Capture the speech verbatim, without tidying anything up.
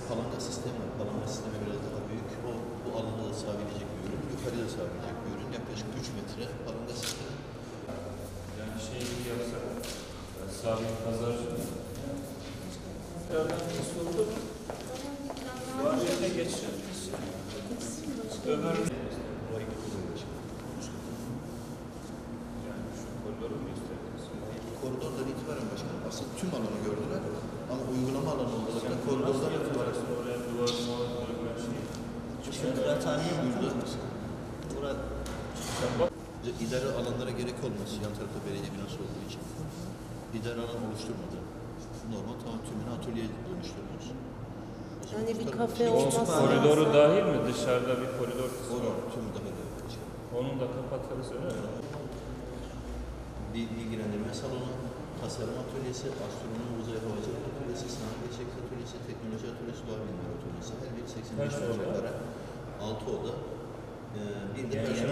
palanga sistemi var. Palanga sistemi biraz daha büyük. O bu alanda da sığabilecek bir ürün, yukarıda sığabilecek bir ürün. Yaklaşık üç metre palanga sistemi. Yani şey yapsak, yani sabit pazarcı. Yardım soruldu mu? Variyete geçeceğiz biz. Ömer Orayı kullanıyor şimdi. yani şu koridoru mu gösterdiniz? Koridordan itibaren başkanım aslında tüm alanı gördüler ama uygulama alanı olarak da koridordan itibaren Oraya duvar muhabbet koyulan şey. şimdi kıraathaneye buyurdu. Burada idare alanlara gerek olmaz. Yan tarafta belediye binası olduğu için. İdare alan oluşturmadı. Normal tamam tümünü atölyeye dönüştürüyoruz. Yani bir kafe O olmaz. koridoru dahil mi? Dışarıda bir koridor kısmı Onu var. tüm daha da başkanım. Onu da kapatırız öyle mi? Bir bilgilendirme salonu, tasarım atölyesi, astronomi uzay havacılık atölyesi, sanayi gerçek atölyesi, teknoloji atölyesi, doğa bilimleri atölyesi. Her biri seksen beş Kaç oda? metrekare. altı oda. Ee, bir de Yani personel